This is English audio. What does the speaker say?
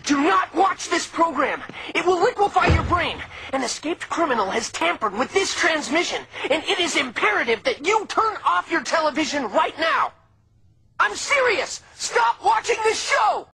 Do not watch this program. It will liquefy your brain. An escaped criminal has tampered with this transmission, and it is imperative that you turn off your television right now. I'm serious. Stop watching this show.